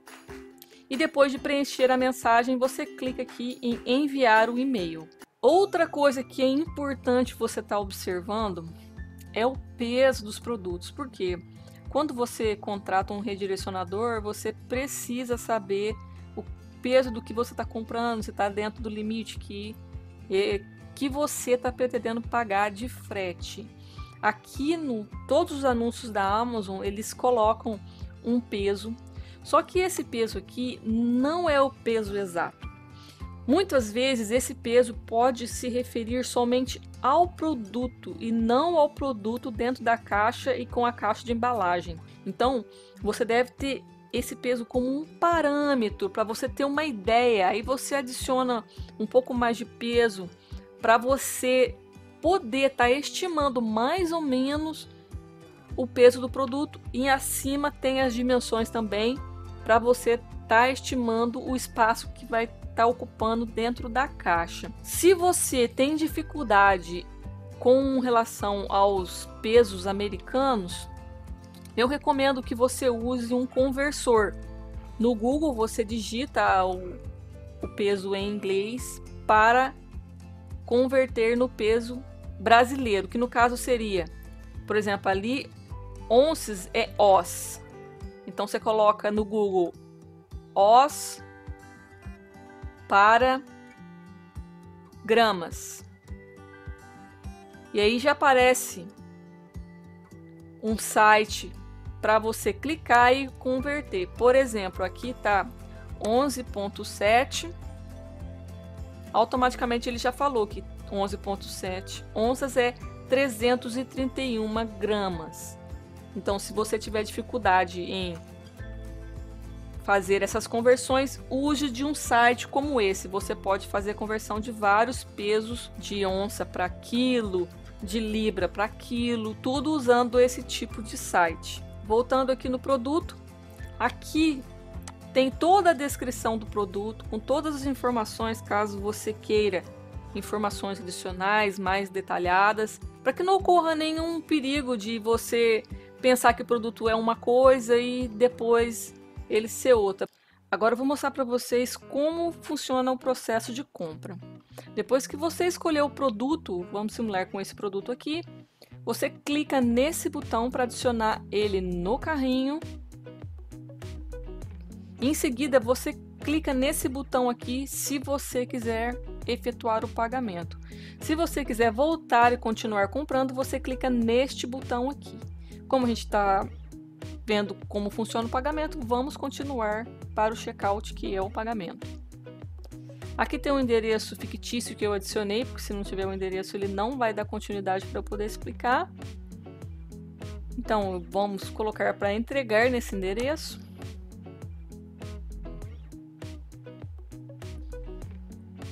E depois de preencher a mensagem, você clica aqui em enviar o e-mail. Outra coisa que é importante você estar observando é o peso dos produtos. Por quê? Quando você contrata um redirecionador, você precisa saber o peso do que você está comprando, se está dentro do limite que, que você está pretendendo pagar de frete. Aqui, no todos os anúncios da Amazon, eles colocam um peso. Só que esse peso aqui não é o peso exato. Muitas vezes esse peso pode se referir somente ao produto e não ao produto dentro da caixa e com a caixa de embalagem. Então, você deve ter esse peso como um parâmetro para você ter uma ideia. Aí você adiciona um pouco mais de peso para você poder estar tá estimando mais ou menos o peso do produto. E acima tem as dimensões também, para você estar tá estimando o espaço que vai estar tá ocupando dentro da caixa. Se você tem dificuldade com relação aos pesos americanos, eu recomendo que você use um conversor. No Google você digita o, o peso em inglês para converter no peso brasileiro, que no caso seria, por exemplo, ali onças é os. Então você coloca no Google os para gramas. E aí já aparece um site para você clicar e converter. Por exemplo, aqui tá onze ponto sete. Automaticamente ele já falou que onze ponto sete onças é trezentos e trinta e uma gramas. Então, se você tiver dificuldade em fazer essas conversões, use de um site como esse. Você pode fazer conversão de vários pesos, de onça para quilo, de libra para quilo, tudo usando esse tipo de site. Voltando aqui no produto, aqui tem toda a descrição do produto, com todas as informações, caso você queira informações adicionais, mais detalhadas, para que não ocorra nenhum perigo de você pensar que o produto é uma coisa e depois ele ser outra. Agora eu vou mostrar para vocês como funciona o processo de compra. Depois que você escolheu o produto, vamos simular com esse produto aqui, você clica nesse botão para adicionar ele no carrinho. Em seguida você clica nesse botão aqui se você quiser efetuar o pagamento. Se você quiser voltar e continuar comprando, você clica neste botão aqui. Como a gente está vendo como funciona o pagamento, vamos continuar para o checkout, que é o pagamento. Aqui tem um endereço fictício que eu adicionei, porque se não tiver um endereço ele não vai dar continuidade para eu poder explicar. Então vamos colocar para entregar nesse endereço.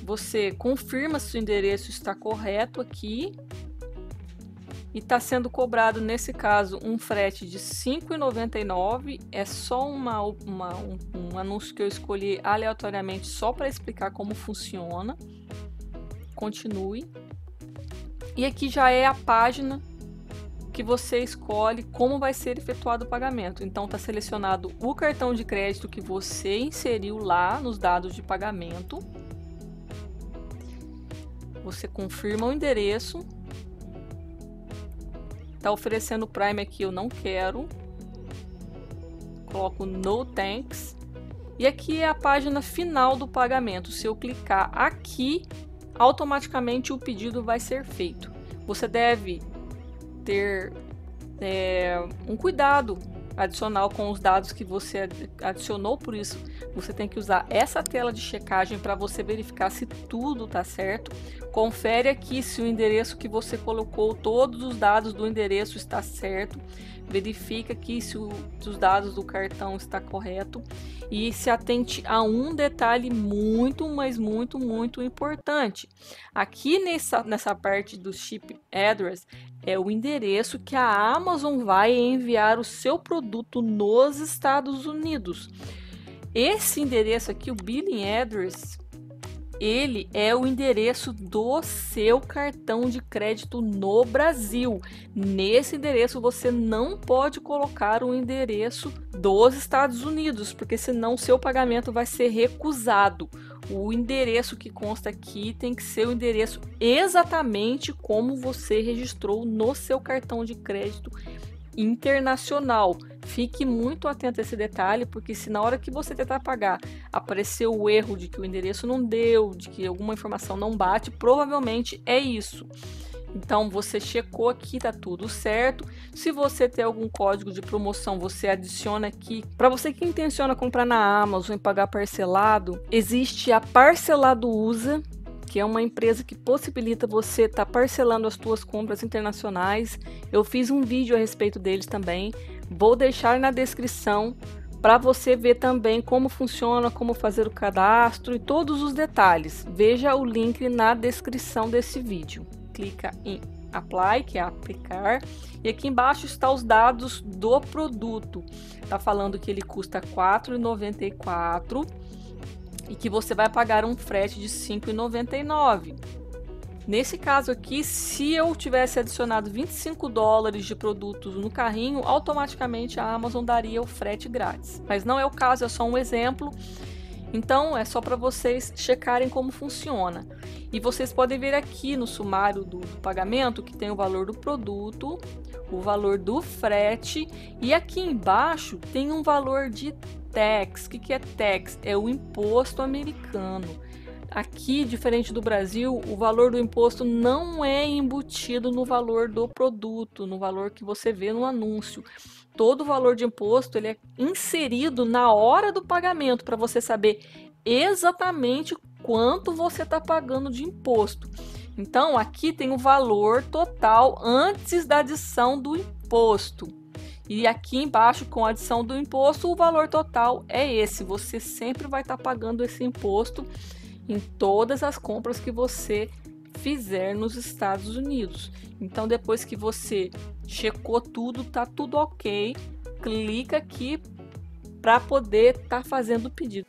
você confirma se o endereço está correto aqui e está sendo cobrado, nesse caso, um frete de cinco reais e noventa e nove centavos. É só uma, uma, um, um anúncio que eu escolhi aleatoriamente só para explicar como funciona. Continue. E aqui já é a página que você escolhe como vai ser efetuado o pagamento. Então está selecionado o cartão de crédito que você inseriu lá nos dados de pagamento. Você confirma o endereço. Está oferecendo Prime aqui, eu não quero. Coloco No Thanks. E aqui é a página final do pagamento. Se eu clicar aqui, automaticamente o pedido vai ser feito. Você deve ter é, um cuidado adicional com os dados que você adicionou, por isso você tem que usar essa tela de checagem para você verificar se tudo está certo. Confere aqui se o endereço que você colocou, todos os dados do endereço está certo. Verifica aqui se, o, se os dados do cartão está correto e se atente a um detalhe muito, mas muito, muito importante. Aqui nessa, nessa parte do Ship Address é o endereço que a Amazon vai enviar o seu produto nos Estados Unidos. Esse endereço aqui, o Billing Address, ele é o endereço do seu cartão de crédito no Brasil. Nesse endereço você não pode colocar o endereço dos Estados Unidos, porque senão o seu pagamento vai ser recusado. O endereço que consta aqui tem que ser o endereço exatamente como você registrou no seu cartão de crédito internacional. Fique muito atento a esse detalhe, porque se na hora que você tentar pagar aparecer o erro de que o endereço não deu, de que alguma informação não bate, provavelmente é isso. Então você checou aqui, tá tudo certo. Se você tem algum código de promoção, você adiciona aqui. Para você que intenciona comprar na Amazon e pagar parcelado, existe a Parcelado Usa, que é uma empresa que possibilita você estar tá parcelando as suas compras internacionais. Eu fiz um vídeo a respeito deles também. Vou deixar na descrição para você ver também como funciona, como fazer o cadastro e todos os detalhes. Veja o link na descrição desse vídeo. Clica em Apply, que é aplicar, e aqui embaixo está os dados do produto. Tá falando que ele custa quatro reais e noventa e quatro centavos e que você vai pagar um frete de cinco reais e noventa e nove centavos. Nesse caso aqui, se eu tivesse adicionado vinte e cinco dólares de produtos no carrinho, automaticamente a Amazon daria o frete grátis. Mas não é o caso, é só um exemplo. Então é só para vocês checarem como funciona. E vocês podem ver aqui no sumário do, do pagamento que tem o valor do produto, o valor do frete, e aqui embaixo tem um valor de tax. O que, que é tax? É o imposto americano. Aqui, diferente do Brasil, o valor do imposto não é embutido no valor do produto, no valor que você vê no anúncio. Todo o valor de imposto ele é inserido na hora do pagamento para você saber exatamente quanto você está pagando de imposto. Então, aqui tem o valor total antes da adição do imposto. E aqui embaixo, com a adição do imposto, o valor total é esse. Você sempre vai estar tá pagando esse imposto em todas as compras que você fizer nos Estados Unidos. Então, depois que você checou tudo, tá tudo ok, clica aqui para poder estar tá fazendo o pedido.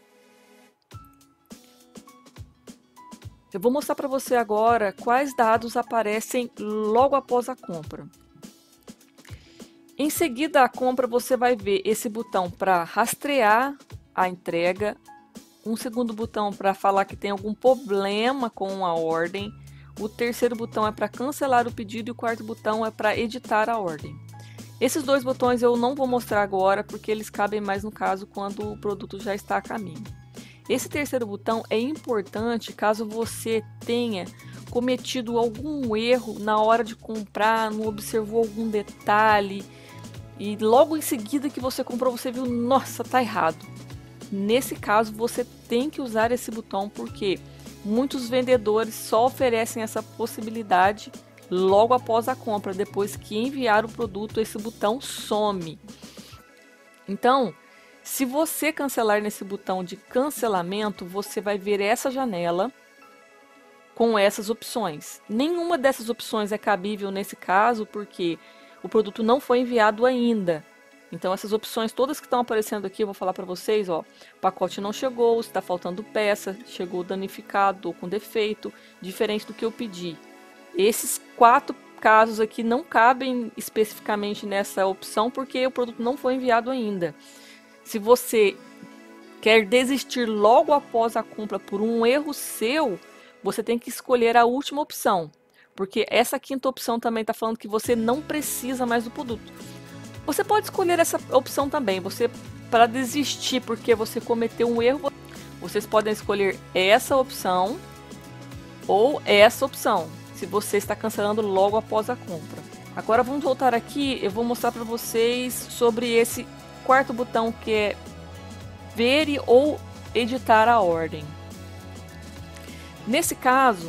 Eu vou mostrar para você agora quais dados aparecem logo após a compra. Em seguida à compra, você vai ver esse botão para rastrear a entrega, um segundo botão para falar que tem algum problema com a ordem, o terceiro botão é para cancelar o pedido e o quarto botão é para editar a ordem. Esses dois botões eu não vou mostrar agora porque eles cabem mais no caso quando o produto já está a caminho. Esse terceiro botão é importante caso você tenha cometido algum erro na hora de comprar, não observou algum detalhe e logo em seguida que você comprou você viu, nossa, tá errado. Nesse caso, você tem que usar esse botão porque muitos vendedores só oferecem essa possibilidade logo após a compra. Depois que enviar o produto, esse botão some. Então, se você cancelar nesse botão de cancelamento, você vai ver essa janela com essas opções. Nenhuma dessas opções é cabível nesse caso, porque o produto não foi enviado ainda. Então essas opções todas que estão aparecendo aqui, eu vou falar para vocês, ó, o pacote não chegou, está faltando peça, chegou danificado ou com defeito, diferente do que eu pedi. Esses quatro casos aqui não cabem especificamente nessa opção, porque o produto não foi enviado ainda. Se você quer desistir logo após a compra por um erro seu, você tem que escolher a última opção, porque essa quinta opção também está falando que você não precisa mais do produto. Você pode escolher essa opção também, você para desistir porque você cometeu um erro, vocês podem escolher essa opção ou essa opção, se você está cancelando logo após a compra. Agora vamos voltar aqui, eu vou mostrar para vocês sobre esse quarto botão, que é ver ou editar a ordem. Nesse caso,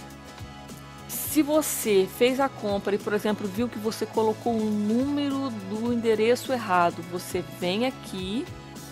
se você fez a compra e, por exemplo, viu que você colocou o número do endereço errado, você vem aqui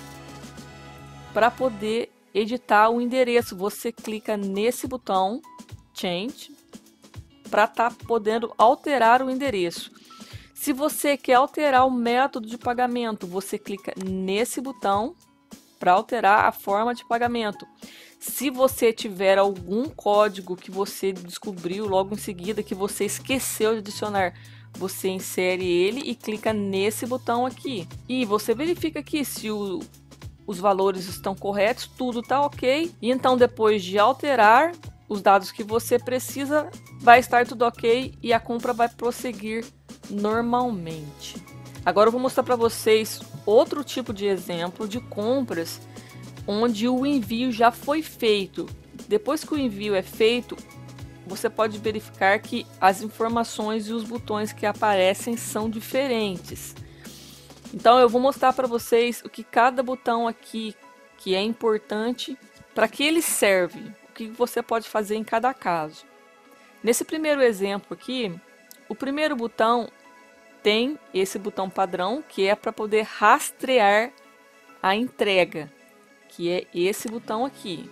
para poder editar o endereço. Você clica nesse botão Change para estar tá podendo alterar o endereço. Se você quer alterar o método de pagamento, você clica nesse botão para alterar a forma de pagamento. Se você tiver algum código que você descobriu logo em seguida, que você esqueceu de adicionar, você insere ele e clica nesse botão aqui. E você verifica aqui se o, os valores estão corretos, tudo está ok. E então, depois de alterar os dados que você precisa, vai estar tudo ok e a compra vai prosseguir normalmente. Agora eu vou mostrar para vocês outro tipo de exemplo de compras onde o envio já foi feito. Depois que o envio é feito, você pode verificar que as informações e os botões que aparecem são diferentes. Então eu vou mostrar para vocês o que cada botão aqui que é importante, para que ele serve, o que você pode fazer em cada caso. Nesse primeiro exemplo aqui, o primeiro botão tem esse botão padrão, que é para poder rastrear a entrega, que é esse botão aqui.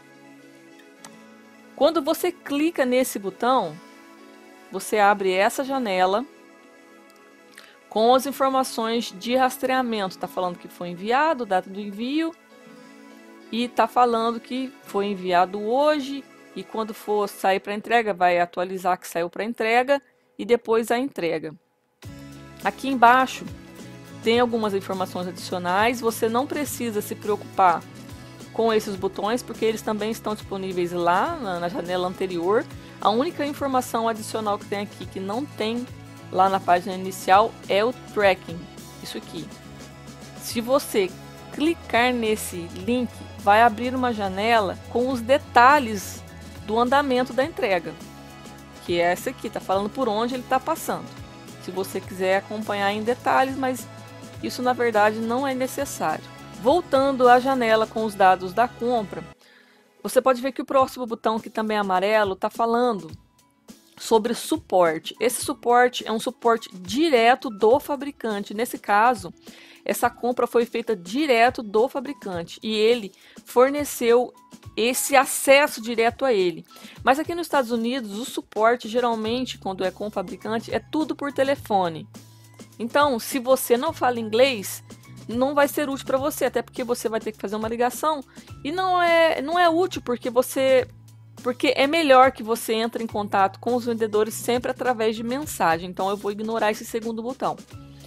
Quando você clica nesse botão, você abre essa janela com as informações de rastreamento. Está falando que foi enviado, data do envio, e está falando que foi enviado hoje, e quando for sair para entrega, vai atualizar que saiu para entrega, e depois a entrega. Aqui embaixo tem algumas informações adicionais. Você não precisa se preocupar com esses botões, porque eles também estão disponíveis lá na, na janela anterior. A única informação adicional que tem aqui, que não tem lá na página inicial, é o tracking, isso aqui. Se você clicar nesse link, vai abrir uma janela com os detalhes do andamento da entrega, que é essa aqui, tá falando por onde ele está passando. Se você quiser acompanhar em detalhes, mas isso na verdade não é necessário. Voltando à janela com os dados da compra, você pode ver que o próximo botão, que também é amarelo, está falando sobre suporte. Esse suporte é um suporte direto do fabricante. Nesse caso, essa compra foi feita direto do fabricante e ele forneceu esse acesso direto a ele. Mas aqui nos Estados Unidos, o suporte geralmente, quando é com o fabricante, é tudo por telefone. Então, se você não fala inglês, não vai ser útil para você, até porque você vai ter que fazer uma ligação e não é, não é útil, porque você porque é melhor que você entre em contato com os vendedores sempre através de mensagem. Então eu vou ignorar esse segundo botão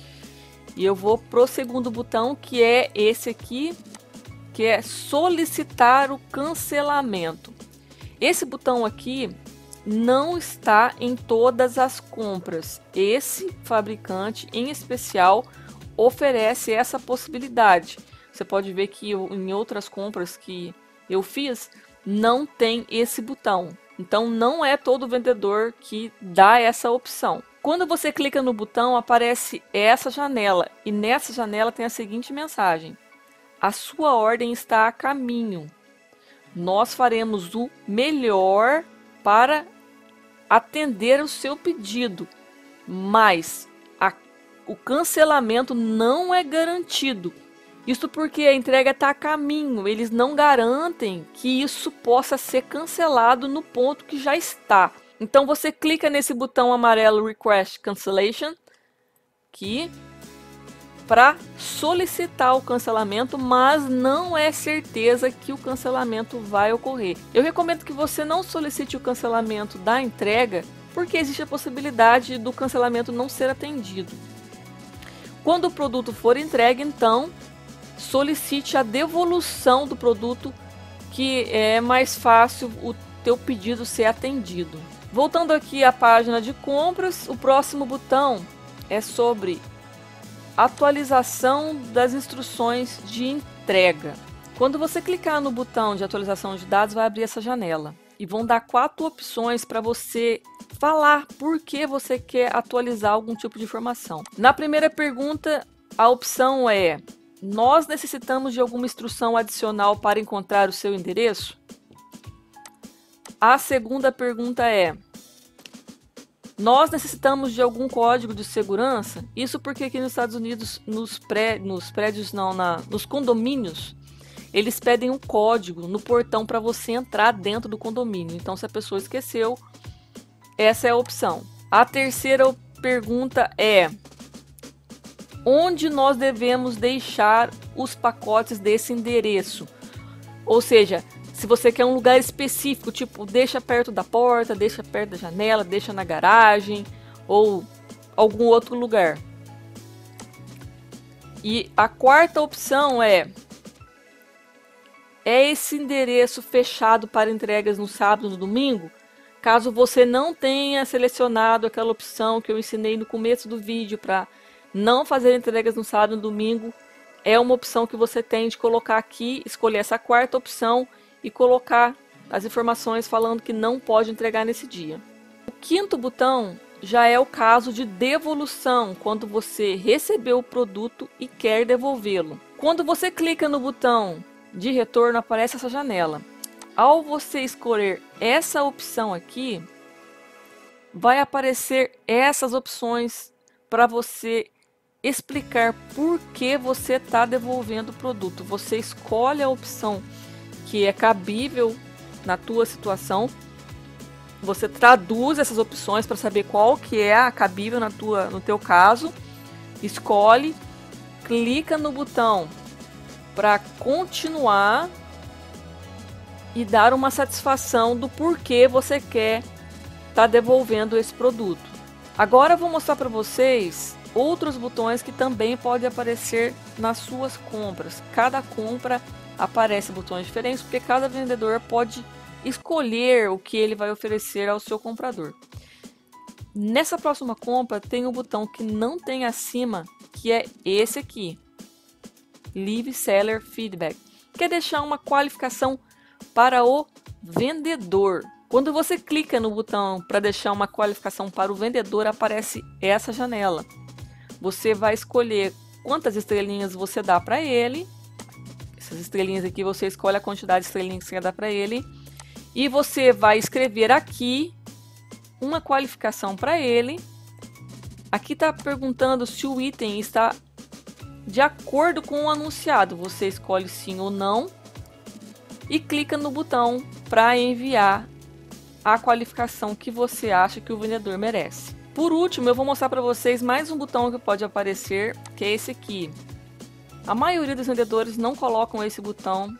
e eu vou pro segundo botão, que é esse aqui, que é solicitar o cancelamento. Esse botão aqui não está em todas as compras. Esse fabricante em especial oferece essa possibilidade. Você pode ver que eu, em outras compras que eu fiz, não tem esse botão. Então não é todo vendedor que dá essa opção. Quando você clica no botão, aparece essa janela, e nessa janela tem a seguinte mensagem: a sua ordem está a caminho. Nós faremos o melhor para atender o seu pedido, mas a, o cancelamento não é garantido Isso porque a entrega está a caminho, eles não garantem que isso possa ser cancelado no ponto que já está. Então você clica nesse botão amarelo Request Cancellation aqui para solicitar o cancelamento, mas não é certeza que o cancelamento vai ocorrer. Eu recomendo que você não solicite o cancelamento da entrega, porque existe a possibilidade do cancelamento não ser atendido. Quando o produto for entregue, então, solicite a devolução do produto, que é mais fácil o teu pedido ser atendido. Voltando aqui à página de compras, o próximo botão é sobre atualização das instruções de entrega. Quando você clicar no botão de atualização de dados, vai abrir essa janela e vão dar quatro opções para você falar por que você quer atualizar algum tipo de informação. Na primeira pergunta, a opção é: nós necessitamos de alguma instrução adicional para encontrar o seu endereço? A segunda pergunta é: nós necessitamos de algum código de segurança? Isso porque aqui nos Estados Unidos, nos, pré, nos prédios, não, na, nos condomínios, eles pedem um código no portão para você entrar dentro do condomínio. Então, se a pessoa esqueceu, essa é a opção. A terceira pergunta é: onde nós devemos deixar os pacotes desse endereço? Ou seja, se você quer um lugar específico, tipo, deixa perto da porta, deixa perto da janela, deixa na garagem ou algum outro lugar. E a quarta opção é: é esse endereço fechado para entregas no sábado e no domingo? Caso você não tenha selecionado aquela opção que eu ensinei no começo do vídeo para não fazer entregas no sábado e no domingo, é uma opção que você tem de colocar aqui, escolher essa quarta opção e colocar as informações falando que não pode entregar nesse dia. O quinto botão já é o caso de devolução, quando você recebeu o produto e quer devolvê-lo. Quando você clica no botão de retorno, aparece essa janela. Ao você escolher essa opção aqui, vai aparecer essas opções para você explicar por que você está devolvendo o produto. Você escolhe a opção que é cabível na tua situação. Você traduz essas opções para saber qual que é a cabível na tua, no teu caso. Escolhe, clica no botão para continuar e dar uma satisfação do porquê você quer estar tá devolvendo esse produto. Agora eu vou mostrar para vocês outros botões que também podem aparecer nas suas compras. Cada compra aparece botões diferentes, porque cada vendedor pode escolher o que ele vai oferecer ao seu comprador. Nessa próxima compra tem um botão que não tem acima, que é esse aqui, Leave Seller Feedback, que é deixar uma qualificação para o vendedor. Quando você clica no botão para deixar uma qualificação para o vendedor, aparece essa janela. Você vai escolher quantas estrelinhas você dá para ele. Essas estrelinhas aqui, você escolhe a quantidade de estrelinhas que você quer dar para ele. E você vai escrever aqui uma qualificação para ele. Aqui está perguntando se o item está de acordo com o anunciado. Você escolhe sim ou não. E clica no botão para enviar a qualificação que você acha que o vendedor merece. Por último, eu vou mostrar para vocês mais um botão que pode aparecer, que é esse aqui. A maioria dos vendedores não colocam esse botão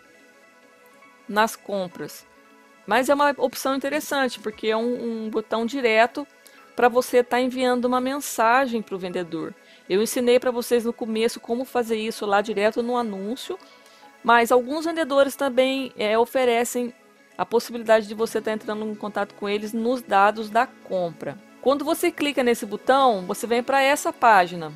nas compras, mas é uma opção interessante, porque é um, um botão direto para você estar tá enviando uma mensagem para o vendedor. Eu ensinei para vocês no começo como fazer isso lá direto no anúncio, mas alguns vendedores também é, oferecem a possibilidade de você estar tá entrando em contato com eles nos dados da compra. Quando você clica nesse botão, você vem para essa página.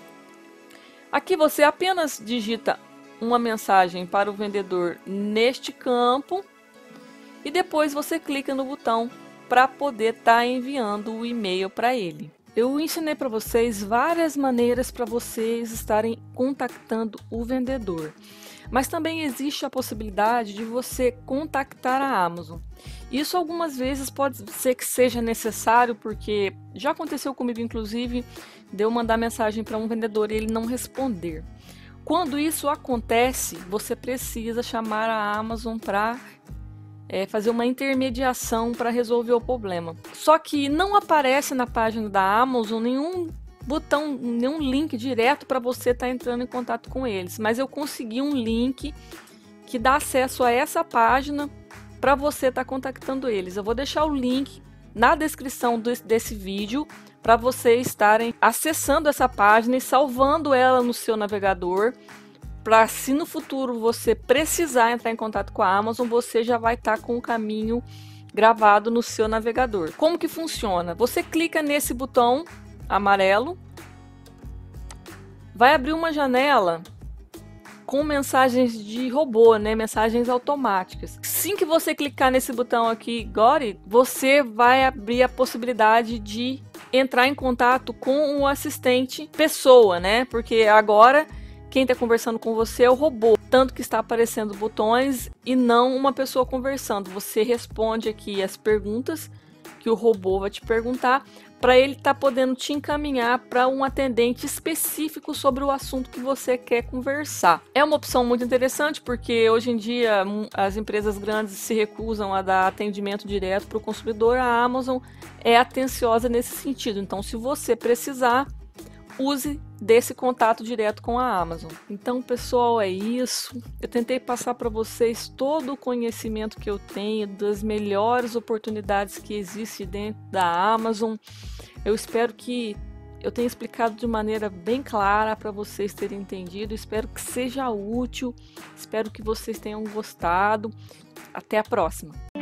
Aqui você apenas digita uma mensagem para o vendedor neste campo e depois você clica no botão para poder estar tá enviando o e-mail para ele. Eu ensinei para vocês várias maneiras para vocês estarem contactando o vendedor. Mas também existe a possibilidade de você contactar a Amazon. Isso algumas vezes pode ser que seja necessário, porque já aconteceu comigo, inclusive, de eu mandar mensagem para um vendedor e ele não responder. Quando isso acontece, você precisa chamar a Amazon para é, fazer uma intermediação para resolver o problema. Só que não aparece na página da Amazon nenhum botão, nenhum link direto para você estar tá entrando em contato com eles. Mas eu consegui um link que dá acesso a essa página para você estar tá contactando eles. Eu vou deixar o link na descrição do, desse vídeo para vocês estarem acessando essa página e salvando ela no seu navegador, para se no futuro você precisar entrar em contato com a Amazon, você já vai estar tá com o caminho gravado no seu navegador. Como que funciona? Você clica nesse botão amarelo, vai abrir uma janela com mensagens de robô, né? Mensagens automáticas. Assim que você clicar nesse botão aqui, Got it, você vai abrir a possibilidade de entrar em contato com o assistente pessoa, né? Porque agora quem está conversando com você é o robô, tanto que está aparecendo botões e não uma pessoa conversando. Você responde aqui as perguntas que o robô vai te perguntar, para ele estar tá podendo te encaminhar para um atendente específico sobre o assunto que você quer conversar. É uma opção muito interessante, porque hoje em dia as empresas grandes se recusam a dar atendimento direto para o consumidor. A Amazon é atenciosa nesse sentido. Então, se você precisar, use desse contato direto com a Amazon. Então, pessoal, é isso. Eu tentei passar para vocês todo o conhecimento que eu tenho das melhores oportunidades que existem dentro da Amazon. Eu espero que eu tenha explicado de maneira bem clara para vocês terem entendido. Espero que seja útil. Espero que vocês tenham gostado. Até a próxima.